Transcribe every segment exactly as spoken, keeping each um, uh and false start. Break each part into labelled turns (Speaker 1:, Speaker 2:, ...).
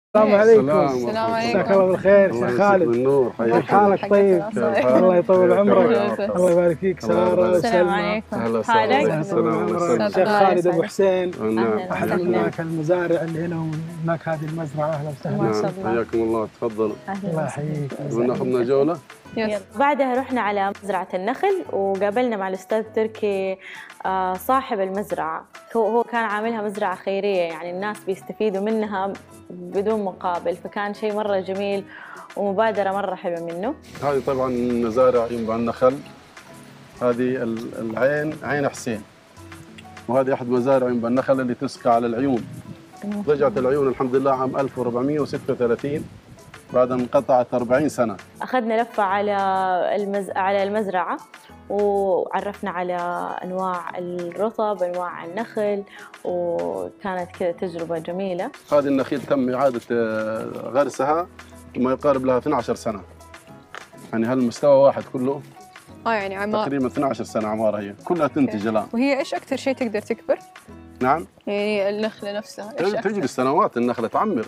Speaker 1: السلام عليكم.
Speaker 2: السلام عليكم.
Speaker 1: مساك الله بالخير شيخ خالد.
Speaker 3: بالنور.
Speaker 1: كيف حالك؟ طيب الله يطول عمرك. الله يبارك فيك سارة وسلمى.
Speaker 2: عليكم. حالك؟
Speaker 1: شيخ خالد ابو حسين.
Speaker 3: نعم.
Speaker 1: احد هناك المزارع اللي هنا وهناك هذه المزرعه. اهلا وسهلا.
Speaker 2: ما شاء الله.
Speaker 3: حياكم الله، تفضلوا.
Speaker 1: الله يحييك.
Speaker 3: وناخذنا جوله.
Speaker 2: يس.
Speaker 4: بعدها رحنا على مزرعة النخل وقابلنا مع الأستاذ تركي صاحب المزرعة. هو هو كان عاملها مزرعة خيرية، يعني الناس بيستفيدوا منها بدون مقابل، فكان شيء مرة جميل ومبادرة مرة حلوة منه.
Speaker 3: هذه طبعا مزارع ينبع النخل، هذه العين عين حسين، وهذه أحد مزارع ينبع النخل اللي تسقى على العيون. رجعت العيون الحمد لله عام ألف وأربعمئة وستة وثلاثين بعد ما انقطعت أربعين سنة.
Speaker 4: أخذنا لفة على المز... على المزرعة وعرفنا على أنواع الرطب، أنواع النخل، وكانت كذا تجربة جميلة.
Speaker 3: هذه النخيل تم إعادة غرسها ما يقارب لها اثنتي عشرة سنة، يعني هالمستوى واحد كله.
Speaker 2: اه يعني عمار
Speaker 3: تقريبا اثنتي عشرة سنة عمارها، هي كلها تنتج الآن.
Speaker 2: وهي ايش أكثر شيء تقدر تكبر؟
Speaker 3: نعم؟
Speaker 2: يعني النخلة نفسها ايش أكثر؟
Speaker 3: تجلس سنوات النخلة، تعمر.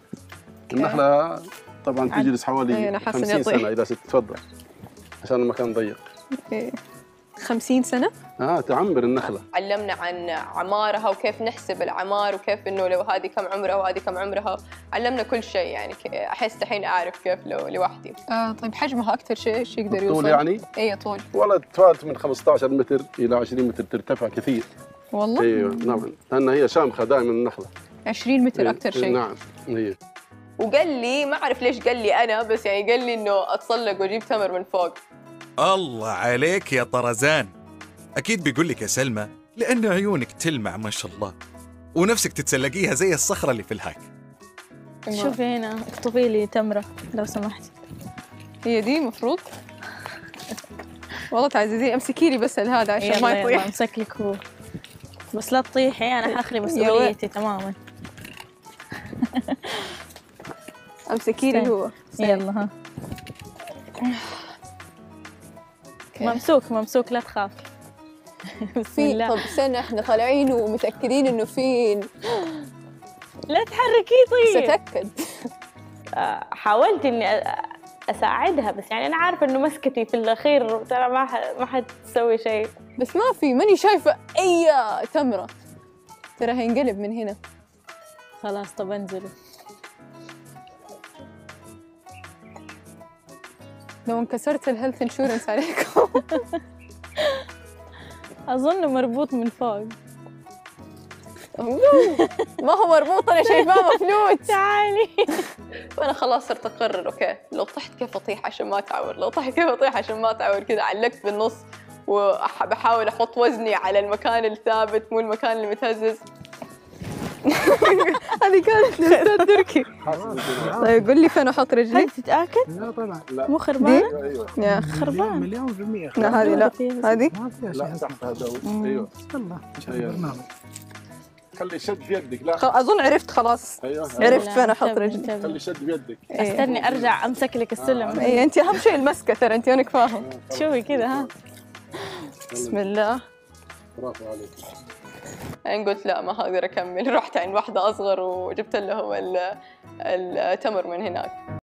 Speaker 3: النخلة طبعا تجلس حوالي خمسين سنة إذا ست. تفضل عشان المكان ضيق.
Speaker 2: خمسين سنة؟
Speaker 3: اه تعمر النخلة.
Speaker 5: علمنا عن عمارها وكيف نحسب العمار وكيف انه لو هذه كم عمرها وهذه كم عمرها، علمنا كل شيء يعني. احس الحين اعرف كيف لو لوحدي.
Speaker 2: اه طيب حجمها اكثر شيء ايش يقدر يوصل؟
Speaker 3: طول يعني؟
Speaker 2: اي طول.
Speaker 3: والله تفاوت من خمسة عشر متر الى عشرين متر، ترتفع كثير.
Speaker 2: والله؟
Speaker 3: ايوه نعم، لان هي شامخة دائما النخلة.
Speaker 2: عشرين متر اكثر شيء.
Speaker 3: نعم هي.
Speaker 5: وقال لي ما اعرف ليش قال لي انا، بس يعني قال لي انه اتسلق واجيب تمر من فوق.
Speaker 6: الله عليك يا طرزان. أكيد بيقول لك يا سلمى لأن عيونك تلمع ما شاء الله، ونفسك تتسلقيها زي الصخرة اللي في الهاك.
Speaker 4: شوفي هنا، اخطفي لي تمرة لو سمحتي.
Speaker 2: هي دي مفروض؟ والله تعززي امسكي لي بس هذا عشان ما يطيح.
Speaker 4: يلا امسك لك هو، بس لا تطيحي، أنا حاخلي مسؤوليتي تماما.
Speaker 2: امسكي لي هو.
Speaker 4: يلا ها. ممسوك ممسوك لا تخاف.
Speaker 2: في طب استنى، احنا طالعين ومتاكدين انه في.
Speaker 4: لا تحركي طيب.
Speaker 2: ستاكد.
Speaker 4: حاولت اني اساعدها، بس يعني انا عارفه انه مسكتي في الاخير ترى ما ما حتسوي شيء.
Speaker 2: بس ما في، ماني شايفه اي تمره، ترى هينقلب من هنا.
Speaker 4: خلاص طب انزلوا.
Speaker 2: لو انكسرت الهيلث انشورنس عليكم.
Speaker 4: أظن مربوط من فوق.
Speaker 2: ما هو مربوط، أنا شايفاه مفلوت.
Speaker 4: تعالي.
Speaker 5: وأنا خلاص صرت أقرر أوكي لو طحت كيف أطيح عشان ما تعور، لو طحت كيف أطيح عشان ما تعور. كذا علقت بالنص وبحاول أحط وزني على المكان الثابت مو المكان المتهزز.
Speaker 2: هذه كانت للأستاذ تركي. طيب قول لي فين أحط رجلي؟
Speaker 4: هل تتأكد؟
Speaker 1: لا طبعا.
Speaker 4: مو خربانة؟
Speaker 3: ايوه
Speaker 2: يا
Speaker 4: خربانة.
Speaker 1: مليون في المية.
Speaker 2: لا هذه لا، هذه
Speaker 1: ما فيها
Speaker 3: لا
Speaker 1: شيء.
Speaker 3: تحت هذا. ايوه
Speaker 1: يلا
Speaker 3: أيوة.
Speaker 1: برنامج.
Speaker 3: خلي شد في يدك. لا
Speaker 2: أظن عرفت خلاص.
Speaker 3: ايوه
Speaker 2: عرفت فين أحط رجلي.
Speaker 3: خلي شد بيدك.
Speaker 4: استني أرجع أمسك لك السلم.
Speaker 2: اي انت اهم شيء المسكه، ترى انت هونك فاهم.
Speaker 4: شوفي كذا ها.
Speaker 2: بسم الله.
Speaker 3: برافو عليك.
Speaker 5: يعني قلت لا ما أقدر أكمل، رحت عند واحدة أصغر وجبت لهم التمر من هناك.